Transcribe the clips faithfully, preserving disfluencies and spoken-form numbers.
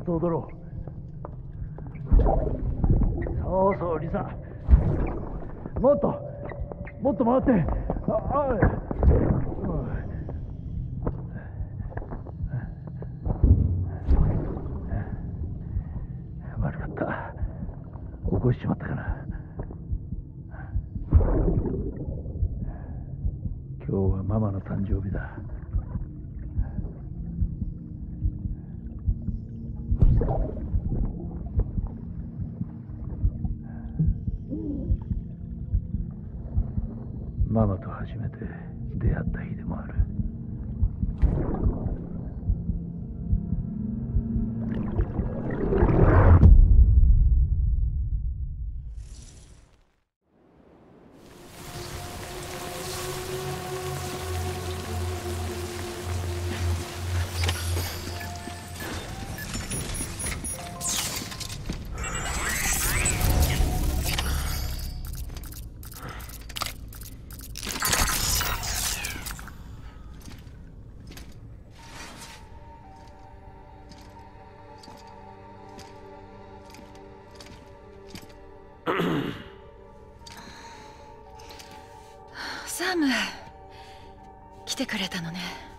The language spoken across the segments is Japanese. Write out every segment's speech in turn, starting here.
っと踊ろう。そうそう、リサ。もっともっと回って。ああ、うん、悪かった。起こしちまったかな。今日はママの誕生日だ。ママと初めて出会った日でもある。 サム、来てくれたのね。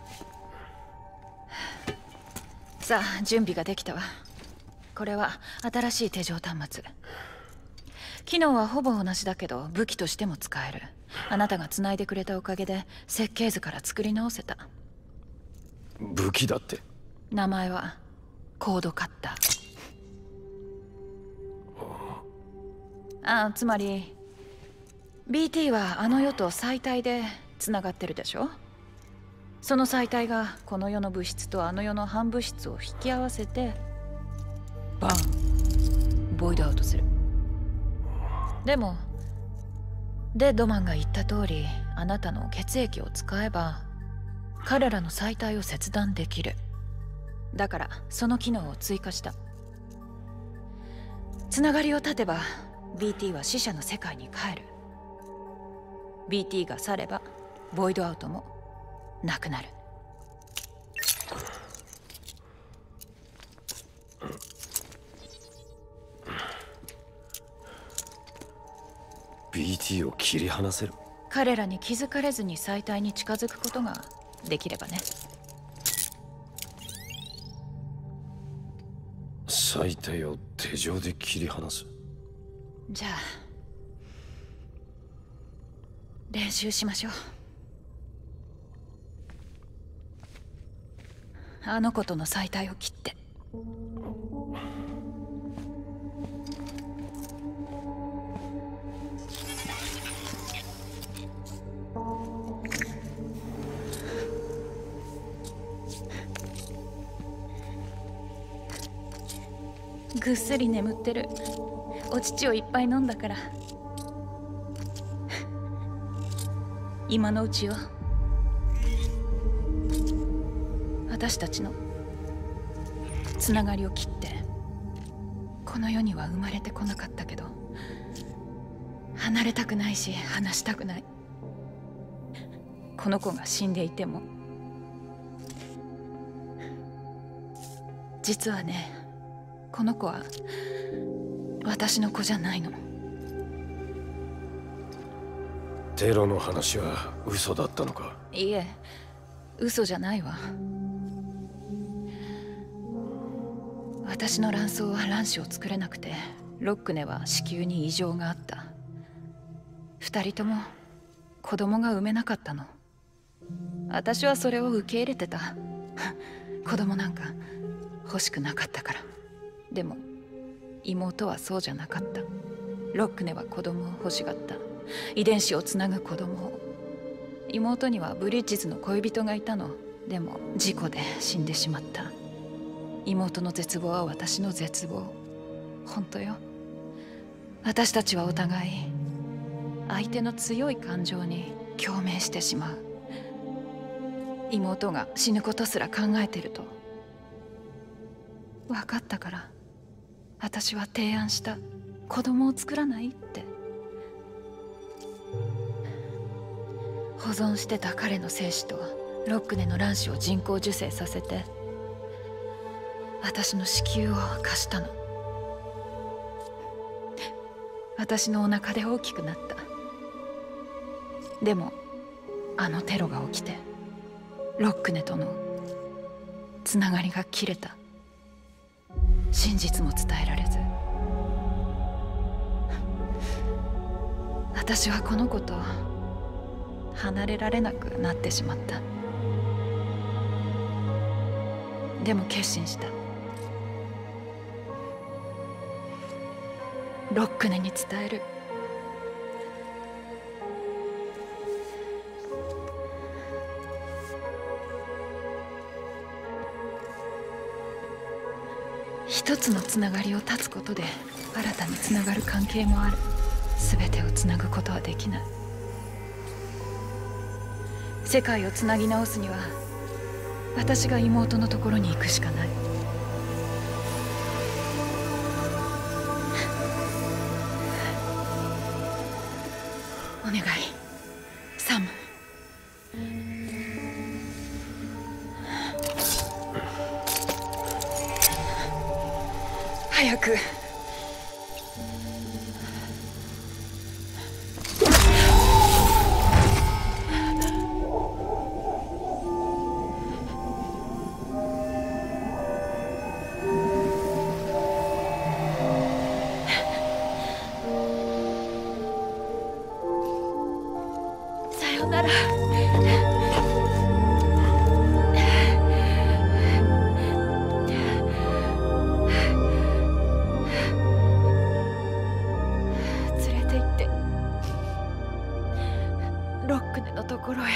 さあ、準備ができたわ。これは新しい手錠端末。機能はほぼ同じだけど武器としても使える。あなたが繋いでくれたおかげで設計図から作り直せた。 武器だって？ 名前はコードカッター。ああ、つまり ビーティー はあの世と最大でつながってるでしょ。その最大がこの世の物質とあの世の反物質を引き合わせてバン、ボイドアウトする。でもデッドマンが言った通り、あなたの血液を使えば彼らの最大を切断できる。だからその機能を追加した。つながりを断てば ビーティー は死者の世界に帰る。 ビーティー が去ればボイドアウトもなくなる。 ビーティー を切り離せる？ 彼らに気づかれずに最大に近づくことができればね。 最大を手錠で切り離す？ じゃあ練習しましょう。あの子との最大を切って。ぐっすり眠ってる。お乳をいっぱい飲んだから。今のうちよ。私たちのつながりを切って。この世には生まれてこなかったけど、離れたくないし話したくない。この子が死んでいても。実はね、この子は私の子じゃないの。 テロの話は嘘だったのか？ いいえ、嘘じゃないわ。私の卵巣は卵子を作れなくて、ロックネは子宮に異常があった。二人とも子供が産めなかったの。私はそれを受け入れてた。子供なんか欲しくなかったから。でも妹はそうじゃなかった。ロックネは子供を欲しがった。遺伝子をつなぐ子供を。妹にはブリッジズの恋人がいたの。でも事故で死んでしまった。妹の絶望は私の絶望。本当よ。私たちはお互い相手の強い感情に共鳴してしまう。妹が死ぬことすら考えてると分かったから、私は提案した。子供を作らないって。保存してた彼の精子とロックネの卵子を人工授精させて、 私の子宮を貸したの。私のお腹で大きくなった。でもあのテロが起きてロックネとのつながりが切れた。真実も伝えられず、私はこの子と離れられなくなってしまった。でも決心した。ロックネに伝える。一つのつながりを断つことで新たにつながる関係もある。全てをつなぐことはできない。世界をつなぎ直すには私が妹のところに行くしかない。お願い、サム。早く。さよなら。ロックネのところへ。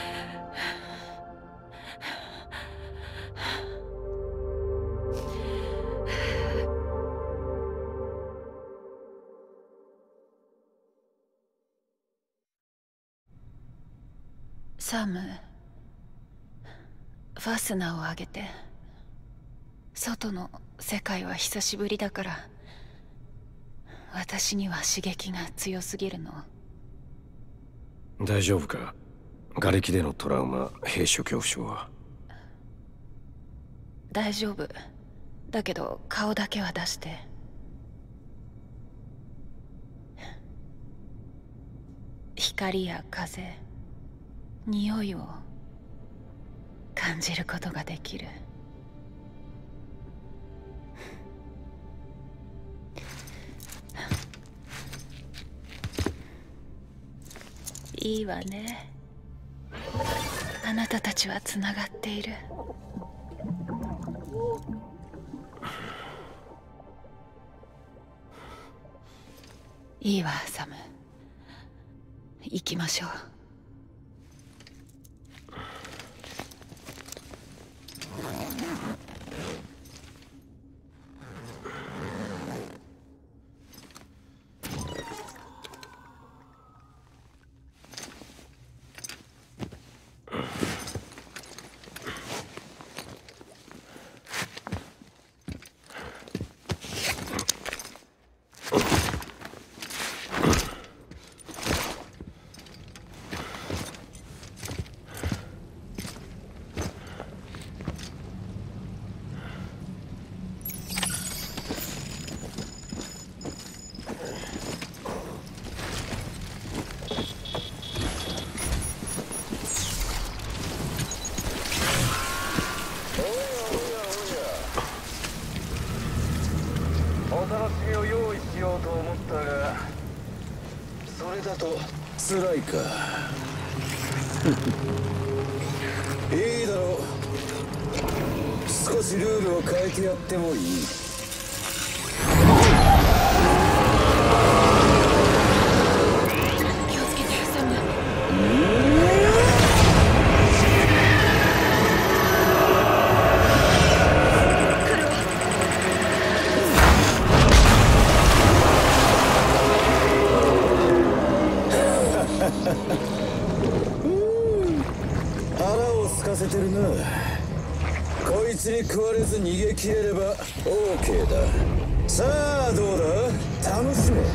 サム、ファスナーを上げて。外の世界は久しぶりだから私には刺激が強すぎるの。 大丈夫か？瓦礫でのトラウマ、閉所恐怖症は。 大丈夫だけど顔だけは出して。光や風、匂いを感じることができる。いいわね。あなたたちはつながっている。いいわ、サム。行きましょう。 辛いか。いいだろう。少しルールを変えてやってもいい。 気をつけて、サム。 腹を空かせてるな。こいつに食われず逃げ切れれば オーケー だ。さあどうだ、楽しめ。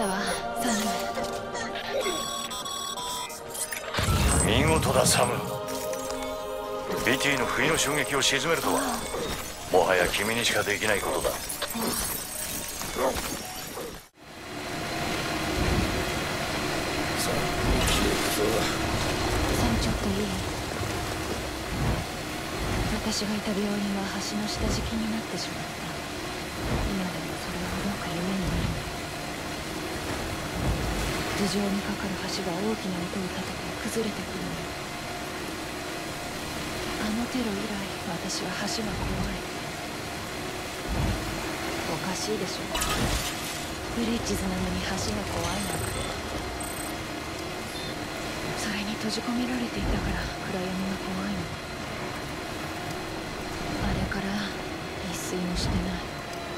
ったわ、サム。 見事だ、サム。ビティの不意の襲撃を鎮めるとは、もはや君にしかできないことだ。 さん、ちょっといい？私がいた病院は橋の下敷きになってしまった。今でもそれはどうか夢に見えない。頭上にかかる橋が大きな音を立てて崩れてくるの。あのテロ以来、私は橋が怖い。おかしいでしょ。ブリッジズなのに橋が怖いなんて。それに閉じ込められていたから暗闇が怖いの。あれから一睡もしてない。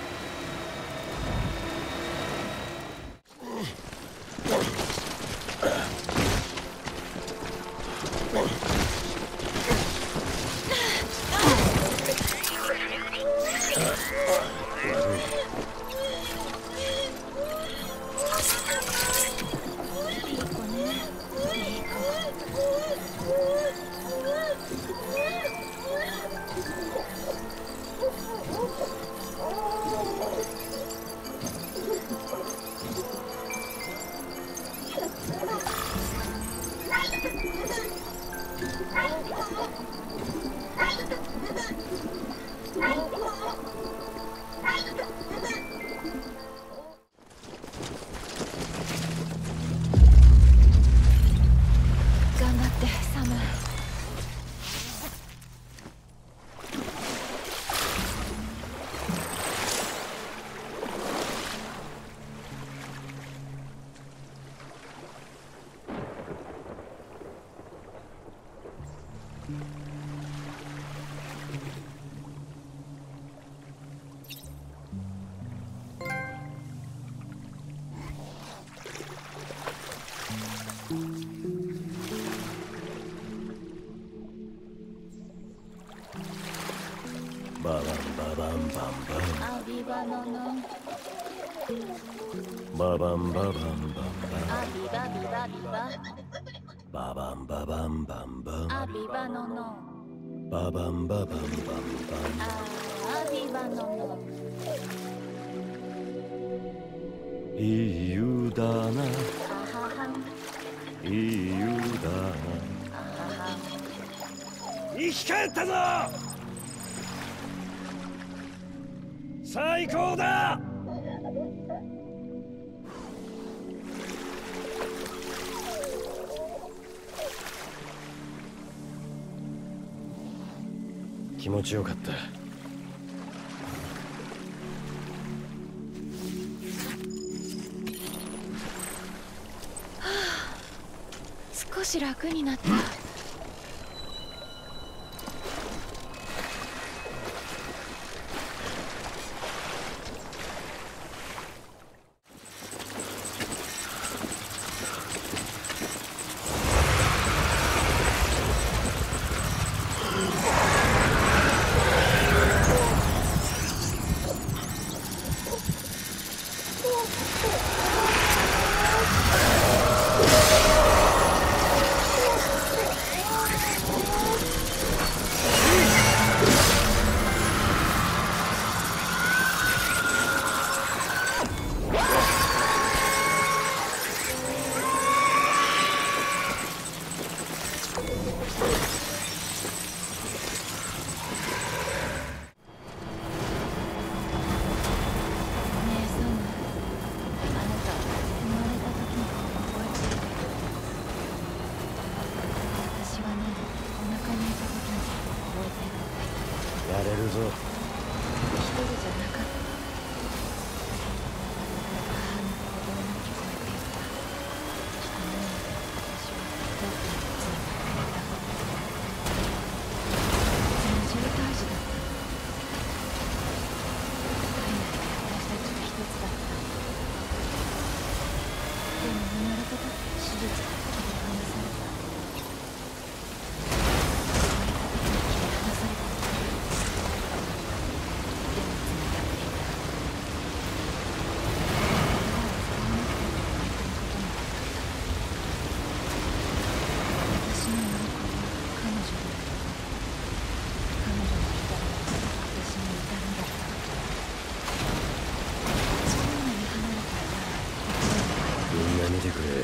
頑張ってサム。 ババンババンバンバン。 アビバノノ。 ババンババンバンバン。 アビバビバビバ。 ババンババンバンバン。 アビバノノ。 ババンババンバンバン。 アビバノノ。 いい湯だな。 あははいい湯だな。 あはは。 生き返ったぞ。最高だ。 気持ちよかった。 少し楽になった。 見てくれ。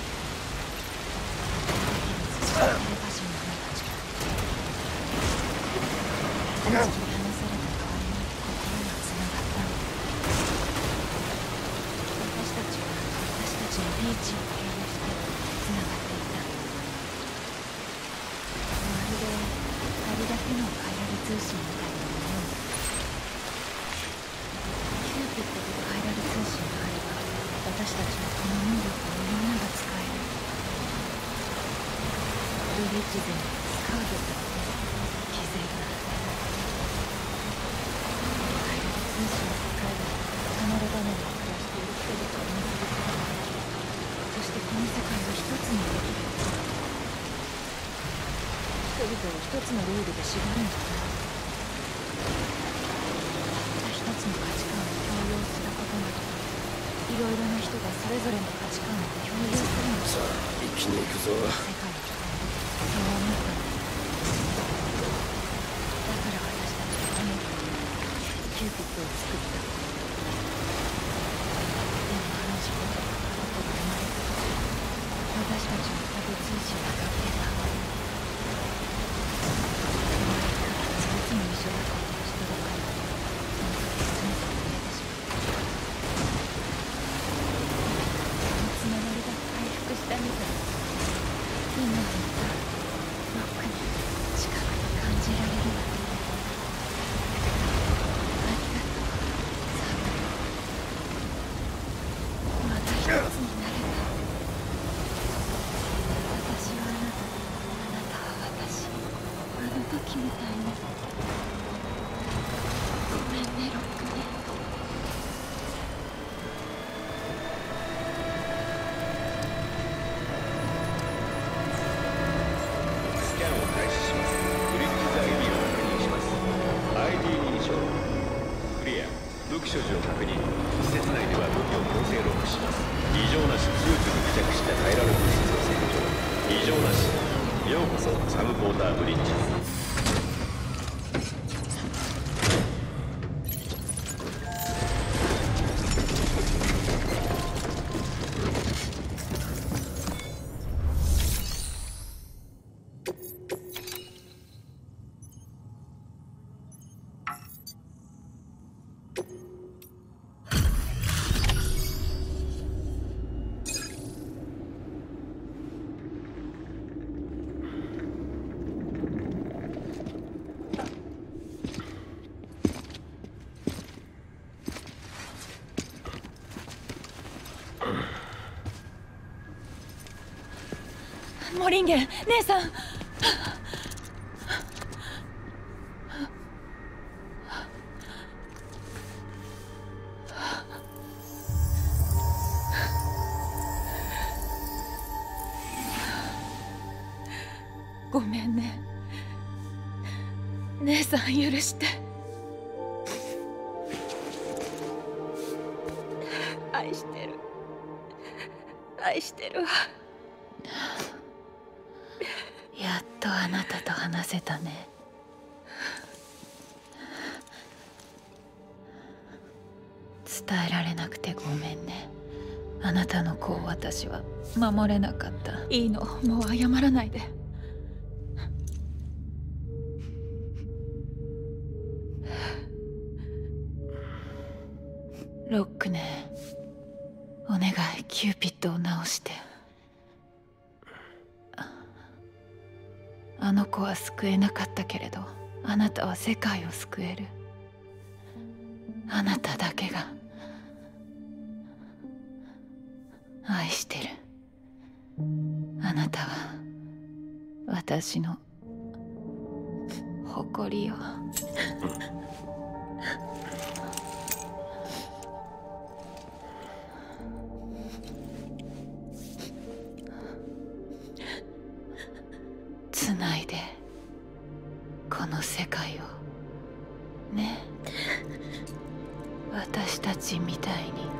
モリンゲン、姉さん。ごめんね。姉さん許して。愛してる。愛してるわ。やっとあなたと話せたね。伝えられなくてごめんね。あなたの子を私は守れなかった。いいの、もう謝らないで。ロックね、お願い、キューピッドを直して。あの子は救えなかったけれど、あなたは世界を救える。あなただけが愛してる。あなたは私の誇りよ。つないでこの世界をね、私たちみたいに。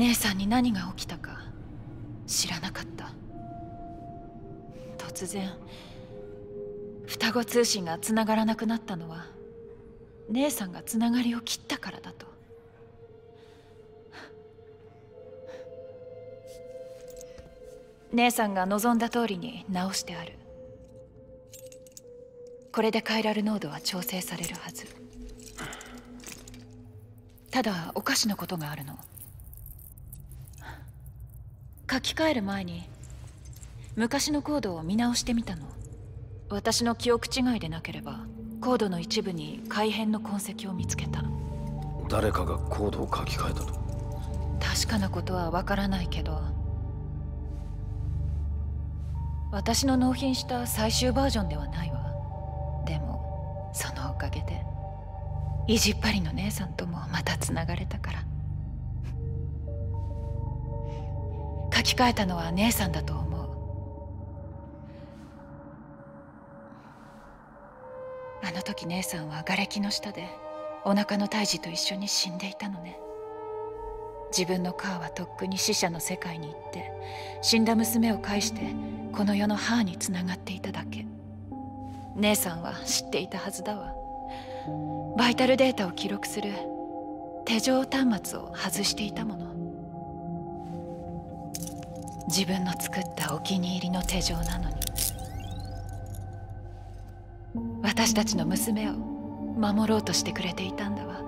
姉さんに何が起きたか知らなかった。突然双子通信がつながらなくなったのは姉さんがつながりを切ったからだと。姉さんが望んだ通りに直してある。これでカイラル濃度は調整されるはず。ただおかしなことがあるの。書き換える前に昔のコードを見直してみたの。私の記憶違いでなければコードの一部に改変の痕跡を見つけた。 誰かがコードを書き換えたと？ 確かなことはわからないけど、私の納品した最終バージョンではないわ。でもそのおかげで意地っ張りの姉さんともまたつながれたから。書き換えたのは姉さんだと思う。あの時姉さんは瓦礫の下でお腹の胎児と一緒に死んでいたのね。自分の母はとっくに死者の世界に行って死んだ娘を介してこの世の母につながっていただけ。姉さんは知っていたはずだわ。バイタルデータを記録する手錠端末を外していたもの。自分の作ったお気に入りの手錠なのに。私たちの娘を守ろうとしてくれていたんだわ。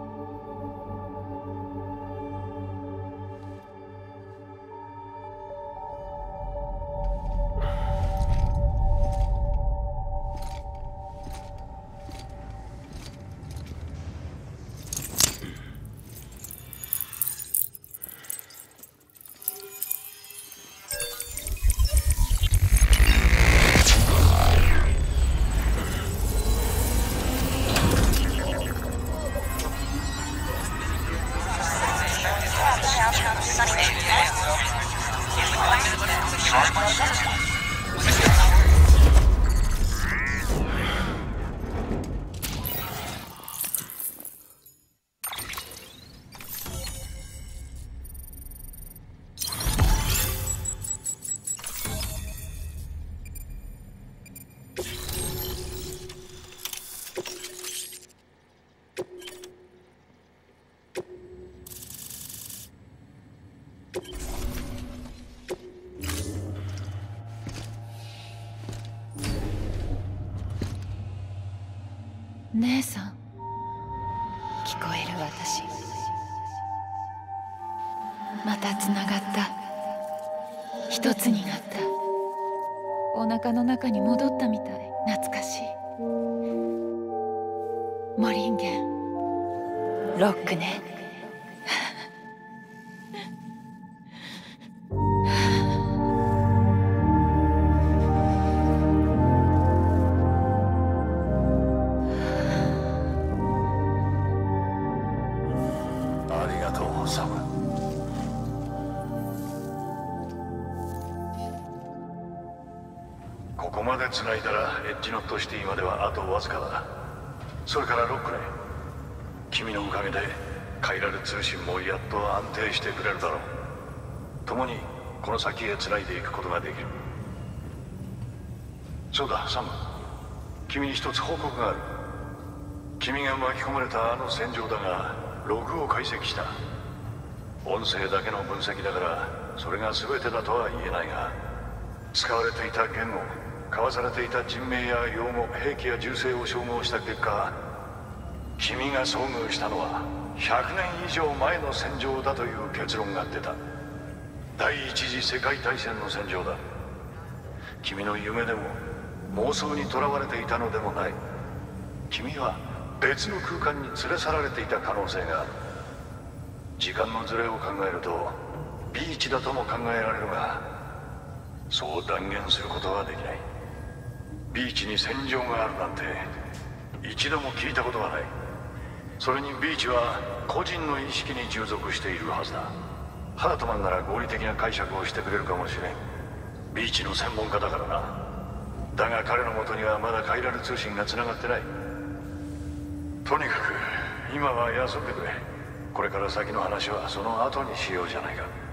姉さん、聞こえる私。またつながった。一つになった。お腹の中に戻ったみたい。懐かしい。モリンゲン、ロックね。 ここまで繋いだらエッジノットシティまではあとわずかだ。それからロックね、君のおかげでカイラル通信もやっと安定してくれるだろう。共にこの先へ繋いでいくことができる。そうだサム、君に一つ報告がある。君が巻き込まれたあの戦場だがログを解析した。音声だけの分析だからそれが全てだとは言えないが、使われていた言語、交わされていた人名や用語、兵器や銃声を照合した結果、君が遭遇したのはひゃくねん以上前の戦場だという結論が出た。第一次世界大戦の戦場だ。君の夢でも妄想にとらわれていたのでもない。君は別の空間に連れ去られていた可能性がある。時間のズレを考えるとビーチだとも考えられるが、そう断言することはできない。ビーチに戦場があるなんて一度も聞いたことがない。それにビーチは個人の意識に従属しているはずだ。ハートマンなら合理的な解釈をしてくれるかもしれん。ビーチの専門家だからな。だが彼のもとにはまだカイラル通信がつながってない。とにかく今は休んでくれ。これから先の話はその後にしようじゃないか。